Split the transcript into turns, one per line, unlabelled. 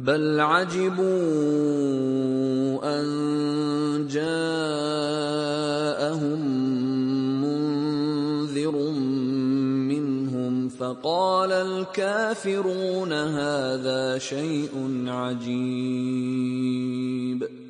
بل عجبوا أن جاءهم منذر منهم فقال الكافرون هذا شيء عجيب.